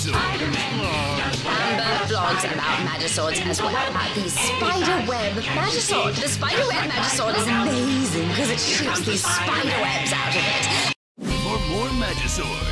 Amber vlogs about Magiswords as well, about the Spiderweb Magisword. The Spiderweb Magisword is amazing because it shoots these spider webs out of it. For more Magiswords.